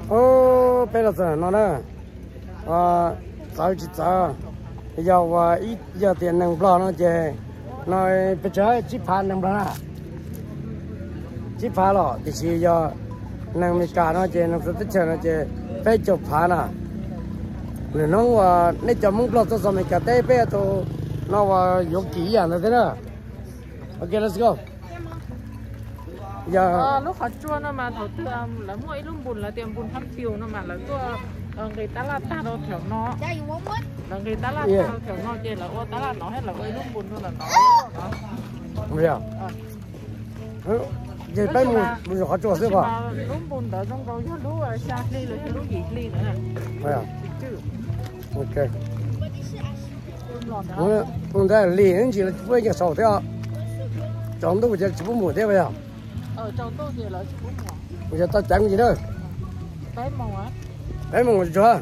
ô bây giờ nó nè sáu chỉ sáu giờ ít giờ tiền năng lo nó chơi nói bây giờ chỉ phá năng lo chỉ phá rồi thì chỉ giờ năng mi cả nó chơi năng rất chơi nó chơi phải chụp phá nè rồi nó nếu chồng muốn lo cho mình cả tay bây giờ nó có kỹ à nó thế nào ok let's go giờ lúc họ chua nó mà thầu tư là mỗi lúc bùn là tiền bùn thắp chiều nó mà là người ta là ta đâu thiểu nó là người ta là ta đâu thiểu nó chơi là ô ta là nó hết là mỗi lúc bùn luôn là nó bây giờ giờ bây giờ họ chua thế cả lúc bùn đó trong đó lúc xa ly là lúc gì ly nữa này bây giờ ok hôm nay liền chỉ là với cái sầu theo trong đó chỉ bún mùa thế bây giờ trong tôi thì là bún mùa bây giờ tao chẳng gì nữa cái màu á cái màu gì chưa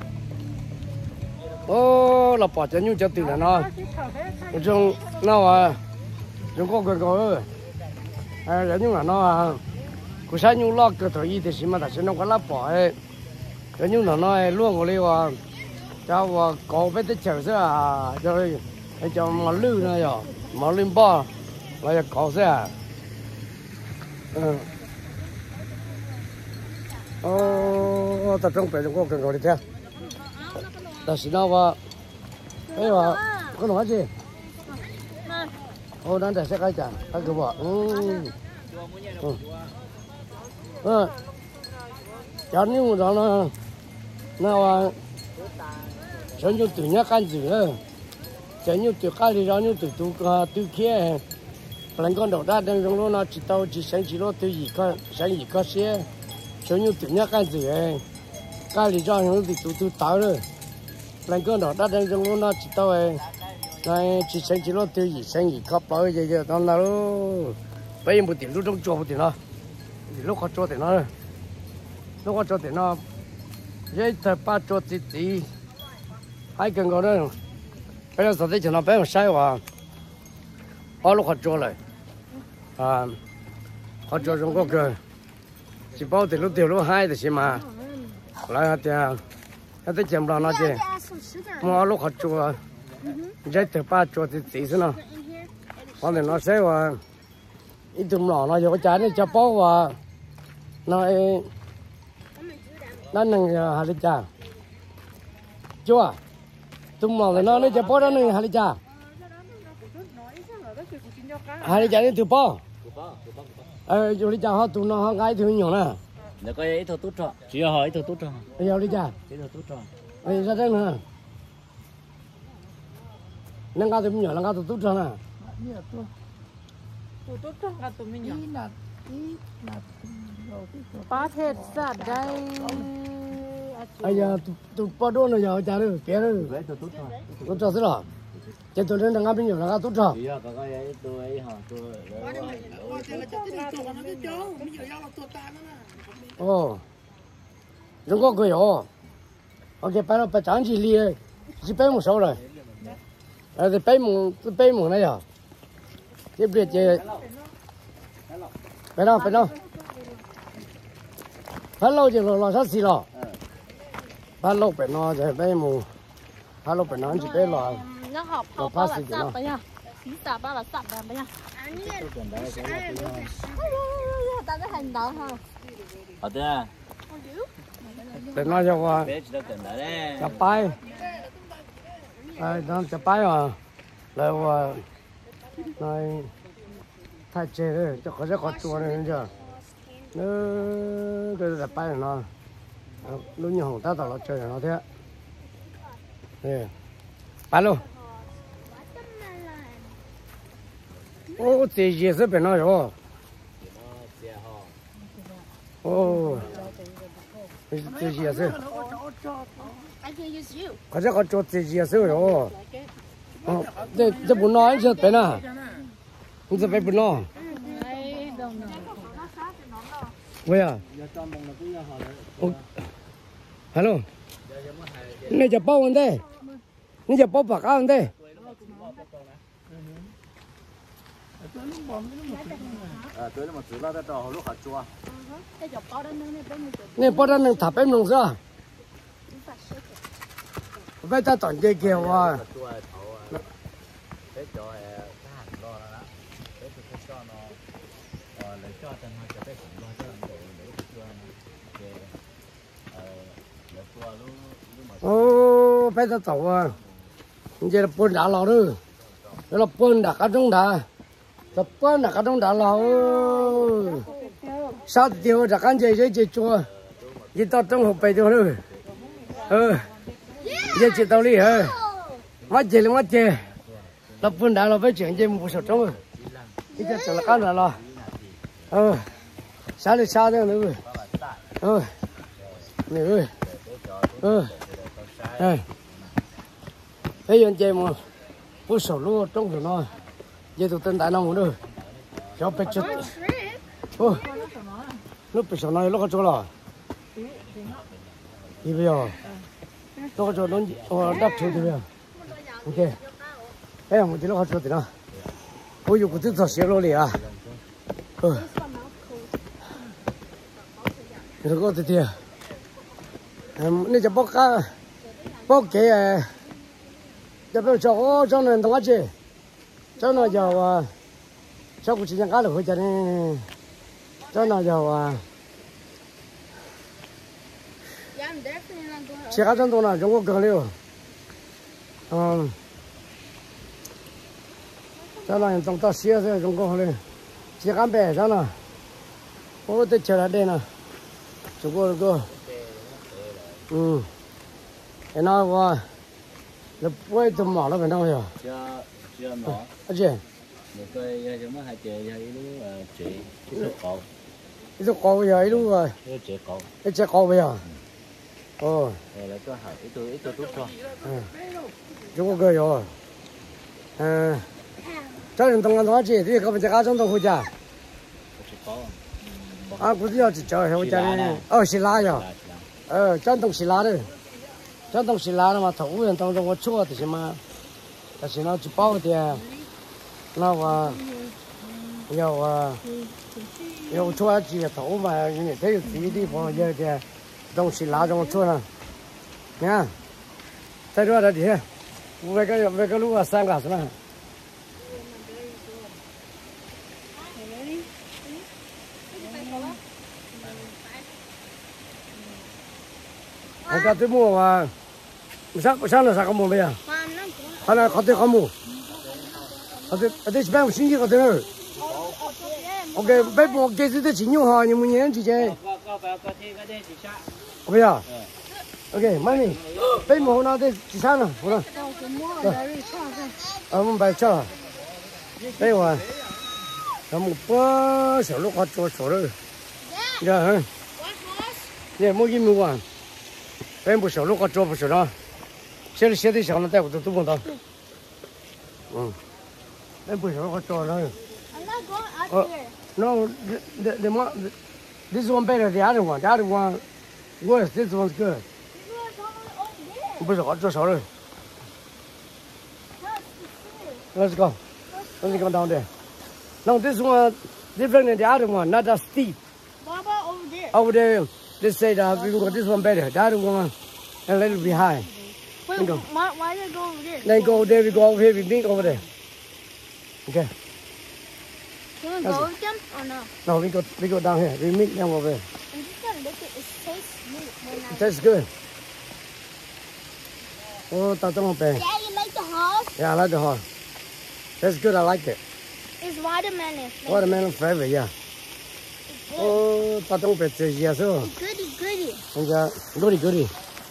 ô là bỏ chân như cho từ là nó trong nó trong có cái rồi là nhưng mà nó cứ sáng như lo cái thời thì xem mà ta sẽ nó có lá bỏ ấy cái như là nó luôn rồi đi cho có biết tới chờ sẽ rồi cho mà lư này rồi mà lên bo là có sẽ tập trung phải có cần rồi đi theo ta xin nào vào ấy mà có nói gì đang để xe cái chả cái cứ bỏ chán như đó nó cho như từ nhà can gì nữa cho như từ cái gì đó như từ kia lần con đầu ra đang trong nó chỉ tao chỉ sáng chỉ lo từ gì có xe cho như từ nhà can gì cái gì cho những từ tao rồi lần con đầu ra đang trong nó chỉ tao này chỉ sáng chỉ lo từ gì sáng gì có bao giờ tao nào bây giờ một tiền lúc trong chùa một tiền nó lúc họ chùa tiền nó lúc họ chùa tiền nó giấy tờ ba chùa tí hai cần có đó bây giờ sao thế cho nó bé mà sai quá họ lúc họ chùa lại họ chùa trong có cơ chỉ bao tiền lúc hai thì xem mà lại hạt tiền hạt tiền chậm lo nó chứ mà lúc họ chùa giấy tờ ba chùa tí thế nào họ thì nó sai quá ít tụm nó vô cái trái này cho bó và nó nâng hạt đi cha chưa tụm nó thì nó cho bó đó nâng hạt đi cha hạt đi cha đi từ bó vô đi cha họ tụm nó họ gái thương nhiều nè nếu có ít thôi tốt rồi chỉ hỏi ít thôi tốt rồi bây giờ đi cha ít thôi tốt rồi bây giờ đây nè nâng cao tụm nhỏ nâng cao tụm tốt rồi nè tốt trong cả tụi mình nhỉ ba thết sát đây bây giờ tụi bao đô này giờ trả được kia rồi tốt cho thế nào chỉ tụi nó đang ngáp nhiều là tốt cho ồ chúng có cười ồ ok bây giờ phải chẳng chỉ li chỉ bé một số rồi thì bé một này à tiếp biệt chơi phải đâu hello chứ lo sao xí lo hello phải nó chơi bé mù hello phải nó chỉ bé lo nó học ba là sập bây giờ xí sập ba là sập bây giờ ta cái hành động ha ở đây phải nó cho qua chập bay nó chập bay à lại qua này thay chế đấy cho có chua này chưa nó cái là bay nó lúc nhiều hồng ta tao nó chơi nó thế nè bay luôn ô thế gì sẽ bên nó rồi ô thế gì sẽ có chua thế gì sẽ rồi这不弄就别了，你这边不弄。喂呀，hello， 你就包完的，你就包白干的。 tới mà từ đó tới đó lúc họ chua. nè bao đó nâng tháp em nông sao bây ta toàn chơi kêu à Để cho cái hàng lo đó, để cho nó để cho tên họ cho cái hàng lo cho để cho để cho lúc ô bây ta tàu à giờ là bún đá lò đó đó là bún đá cá trông đá tập bún đá cá trông đá lò sao tiêu đá cá chơi chua chỉ tao trong hộp bể thôi giờ chỉ tao đi hả mắt chơi lập bún đá là phải chuyện chơi một số trong rồi cái giờ là cá là sao đấy nữa nữa bây giờ chơi mà một số luôn trong rồi nó giờ tụi tên đại nông nữa cho bé chút lúc bây giờ này lúc có chỗ là đi bây giờ lúc có chỗ nó đắp chơi đi bây giờ ok em không chỉ lúc có chỗ thì nào ôi dù có thứ gì xíu luôn à rồi có thì nên cho bóc cái cho bây giờ cho nên thằng chị cho nó giờ cho cũng chỉ nhận cá được thôi cho nên cho nó giờ chỉ cá trong đó là chúng có cần liêu cho nó trong đó xía rồi chúng có liêu chỉ cá bè cho nó ô tôi chờ ở đây nè chúng có cái nó qua nó quay tôm mỏ nó phải đâu rồi chưa mỏ chị một cái giống hai chị hay lúc chị lúc cậu cái cậu bây giờ ấy luôn rồi chị cậu cái chị cậu bây giờ rồi lại có hỏi ít tôi tốt cho chúng có cười rồi cho nên tông nó chị thì các bạn sẽ cá trong tông hồi cha cũng giờ chỉ chờ hồi cha này xì lá rồi chân tông xì lá đấy chân tông xì lá mà thấu人当中我做的什么但是呢就包的那我要做几个头嘛你这有几个地方有的东西拿着我做了你看在这的底下那个路啊3个是吧cái thứ mua mà sáng là sao có mua bây giờ? Hay là có thể không mua? Ở đây chỉ bán sinh nhật có thể rồi. Ok, bây giờ cái thứ chỉ nhiều hàng nhưng mà nhiều chỉ chơi. Bây giờ, ok, mấy này, bây giờ hôm nay đây chỉ sáng rồi, hôm nay. Mình phải cho. Đây mà, làm một bữa sầu lúc họ cho sầu rồi. Giờ hả? Giờ mua gì mua à? em不熟路我做不熟了，现在想了带我都不到，em不熟我做了。No, this one better the other one. The other one worse. This one's good. 不是我做熟了。Let's go. Let's go down there. No, this one different than the other one. Not that steep. Baba over there. Over there. They say that we got this one better. The other one a little bit high. Wait, why did they go over there? Then go there, we go over here, we meet over there. Okay. Can we go with them or no? No, we go down here. We meet them over there. I'm just gonna look at it. It tastes good. It tastes good. Oh, tao don't know. Yeah, you like the horse? Yeah, I like the horse. That's good. I like it. It's watermelon. Watermelon flavor, yeah. Oh, tao don't bet this, yes, oh. Goody. Goody.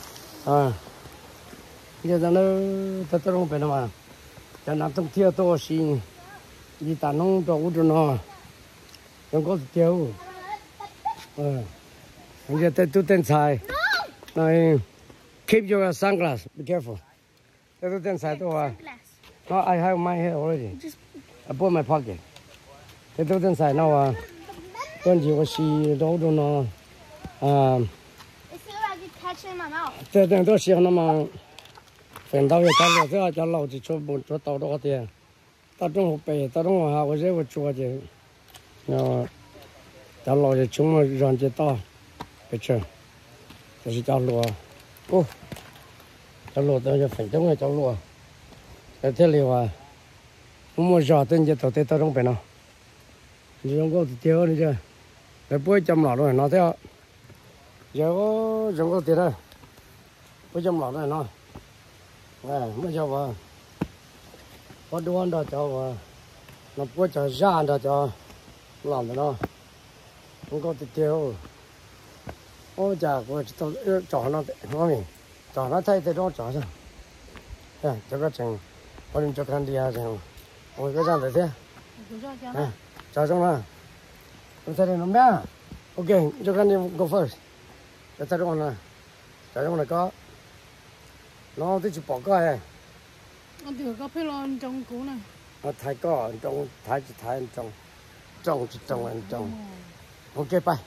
Bây giờ nó tao không phải đâu mà, cho nó không thiếu to xin, đi ta nông cho uống cho nó, không có thiếu. Bây giờ tôi tên xài, này, keep your sunglasses, be careful. Tôi tên xài tôi à, no, I have my hair already. I put in my pocket. Tôi tên xài nó à, tôi chỉ có xì đâu cho nó, Catch in my mouth. tôi xì nó mà. Phần đầu giờ cho lâu thì cho tàu đó tiền, tao trong hộp bể, tao trong hộp hào cái gì chua chứ, nó cháu lo cho chúng mà ròn cho to cái chuyện thì cháu lo ô cháu lo tôi cho phải chống cháu lo cái thế liệu à không mua giò tên cho tao tao không phải nào chỉ không có tiêu nữa chứ cái bữa chăm lọ rồi nó theo giờ có giống có tiền đây bữa chăm lọ này nó mới cho vào có đồ ăn đó cho vào nó bữa cho ra đó cho làm nó không có tiêu ôi chà của tao chọn nó không nhỉ chọn nó thay đó chọn sao cho cái chừng có nên cho con đi à chừng ôi cái dạng thế chọn xong rồi tôi thấy nó bé ok cho con đi go first cho ta con này chọn xong này có nó thì chỉ bỏ cái này anh thử có phải lo trong cú này nó thái có trong thái chỉ thái trong ok bye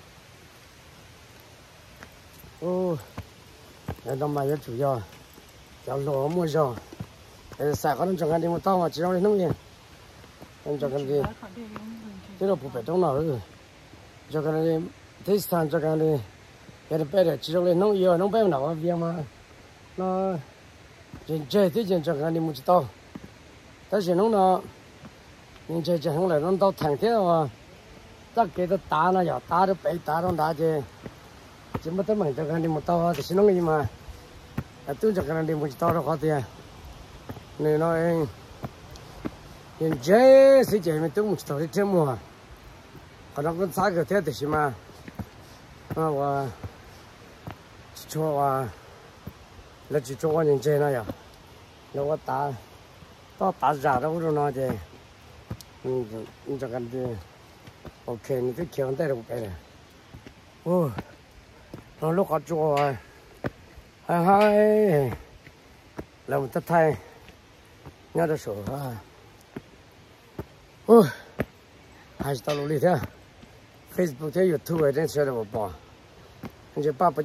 ô cái đó mà chủ yếu cháu lúa mua rồi xả con trồng ăn đi một tao mà chỉ trong nông nghiệp anh trồng ăn đi thế là phụ phải trong nào rồi cho cái này thế sản cho cái này cái này để chỉ trong nông nghiệp nông bếp nào việc mà nó chuyện chơi thế chuyện trồng ăn đi một tao但是弄到，人家就后来弄到thành thế rồi, tất cả都打了呀，打都被打到打去，只没得门就看你们到就是弄个嘛，都就看你们到了好点，你那人家谁家里都没到的这么，可能跟啥个天的是嘛，我说我，那就做我人家那呀，那我打。to ta giả đâu rồi nó chứ, cho cái gì, ok, những cái kiểu này được cái này, ô, nó lúc họ chua rồi, hai, làm tất thay, nhớ được số ha, ô, hai tao lưu đi thế, Facebook thế YouTube trên sẽ được bỏ, anh chị ba bữa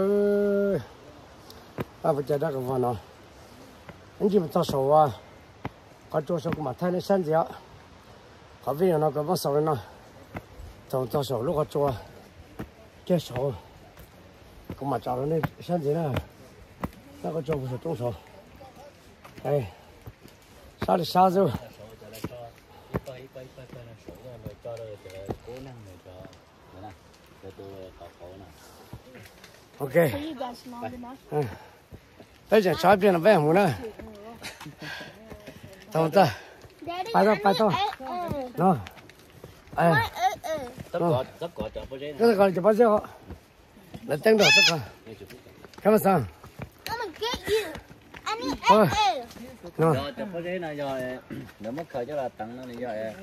trái đó cái phần nào, anh chị tao số à. Có chỗ số của mặt thay nó xanh gì á, có vì nó có vắng sầu lên nó, trong sầu lúc có chỗ cái sầu, của mặt trào nó xanh gì nữa, nó có chỗ của trong sầu, đây, sao thì sao rồi, ok, bây giờ sao biến là bé không nữa. Tao ta, phải to, nó, tất cả chợ bao nhiêu? cái này chợ bao nhiêu? Là tiếng đó tất cả, cảm ơn sao? Come and get you. I need egg. Nó, Chợ bao nhiêu này rồi, nếu mất khởi cho là tăng nó rồi,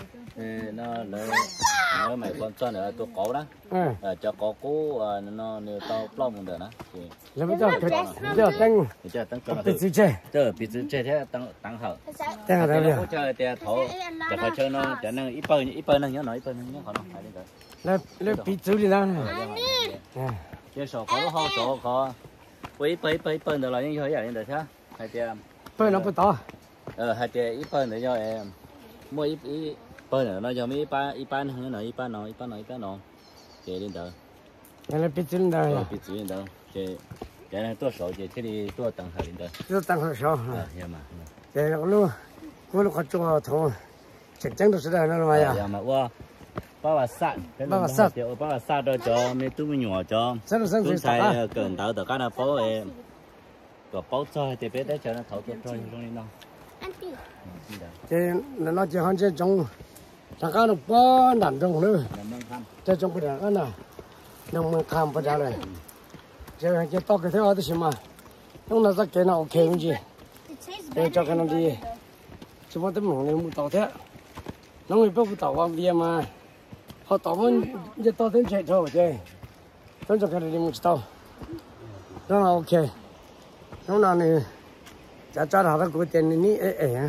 nó mày còn cho nữa tôi cổ đó, cho cổ cũ nó nếu tao plong một đợt đó. làm sao cái tiếng bị gì chứ? Bị gì chứ thế tăng hậu. Tiếng là gì? Chơi thì thổ, chỉ phải chơi nó chỉ năng ít bơi nó nhớ nói ít bơi nó nhớ khó không phải đi rồi. Là bị gì đi nào? Chơi sổ khó, ít bơi được là những cái gì được thế? Hay thì bơi nó bơi to. Hay thì ít bơi nữa cho em mua ít bơi nữa nó cho mấy ít bán hơn nữa ít bán nó chơi lên đó. Này là bị gì lên đó? Bị gì lên đó? Chơi cái này tôi sổ chơi thế thì tôi tăng hơn lên đó. Tôi tăng hơn sổ. Dạ mà. Cái lúc có cho thằng chắc chắn được sẽ là nó mà dạ mà qua ba sát đó cho mấy túi nhỏ cho túi xài cần tạo được cái nào phố em có bao cho thì biết đấy cho nó thấu cho trong nó thì nó chỉ hơn trên trong thằng cá nó bó nằm trong nữa trên trong cái đàn này nông mình tham vào đây giờ cái to cái thế ở đây mà nó là cái nào ok không gì để cho cái nó đi chúng ta tấm này mua tàu thế nó người bốc tàu vào bia mà họ tàu vẫn giờ to thêm chạy thôi chứ tôi cho cái này đi mua tàu nó là ok nó là này cha họ đã có tiền này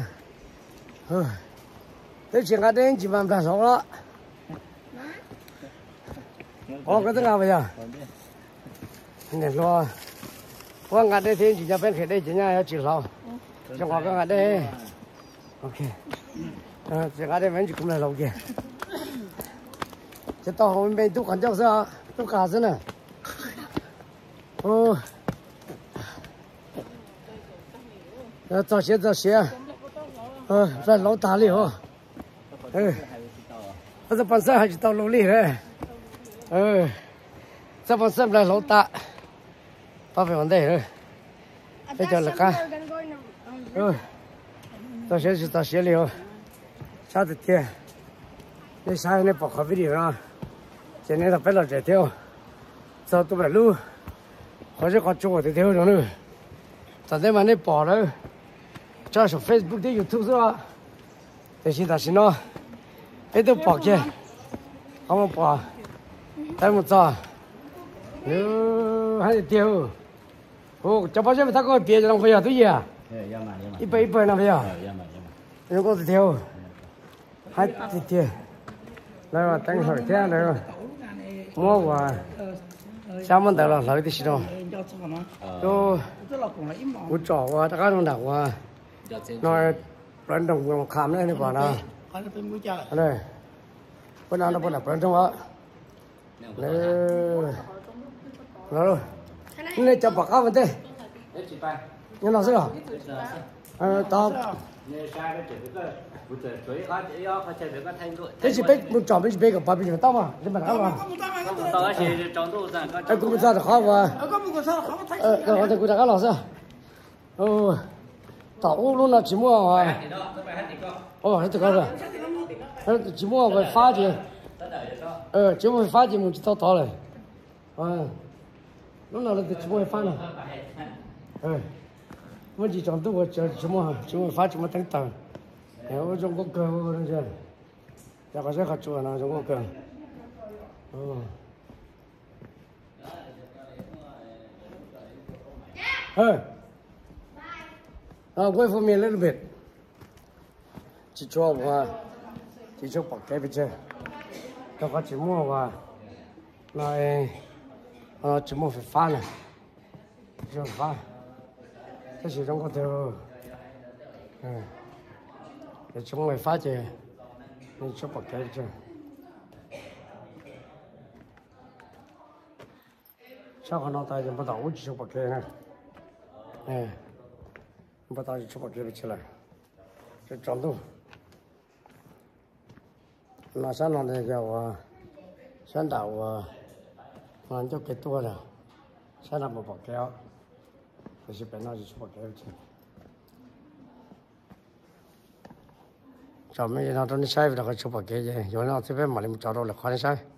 thế chuyện cái đấy chỉ làm ra số đó có cái thứ nào bây giờ này lo có ngặt đây thì chỉ cho bên kia đây chỉ nhà chỉ lo trong có ngặt đây ok chuyện cái đấy vẫn chỉ cũng là lâu kìa 这到后面都看叫啥？都干啥呢？哦，早些，在老大里哦，我这本身还是到楼里嘞，这本身来老大，把费问题了，这叫那个，早些就早些了哦，下次天，你下那不可比的啊，今天他摆了这条，走多半路，或者搞做这条路，咱这嘛那跑了。这是 Facebook 的 YouTube 是吧？这些是喏，这都跑去，他们跑，他们走，还得丢，哦，这把这他给别人不要对呀，100那不要，如果是丢，还得丢，来吧，等会儿天来吧，摸我，下门到了，来的是喏，都，我找我，大家弄到我。nói lần đồng khám này quả nào này bữa nào nó bữa nào lần trong đó rồi này cho bạc áo vấn đề nhưng nào xưa tao thế chỉ biết một trò biết biết cái bao nhiêu tao mà nhưng mà tao cũng ra được khó mà rồi thì cũng đã có lò sao tao luôn là chỉ mua à, hết được rồi, chỉ mua về phá gì, chỉ mua phá gì mình chỉ tao này, lúc nào là chỉ mua phá này, mình chỉ chọn tôi chỉ mua phá chỉ mua tăng tầng, nếu trong có cơ hơn chưa, chắc có sẽ khát chuột nào trong có cơ, wait for me a little bit. Chỉ cho bọc cái bên trên. Tao có chỉ mua và này, chỉ mua phải pha này, chỉ pha. Cái gì trong có theo, để chúng mày pha chứ, mình cho bọc cái bên trên. Sao còn nó tay thì bắt đầu chỉ cho bọc cái này. bắt đầu chụp cái gì lại, cái tròn đâu, là sáng nào này giờ sáng đầu làm cho cái tua rồi, sáng nào một bọc kéo, thì sẽ phải nói chụp cái gì, chọn mấy cái nào đó nó sai thì chụp cái gì, rồi nào thì phải mà làm cho đâu là khó sai.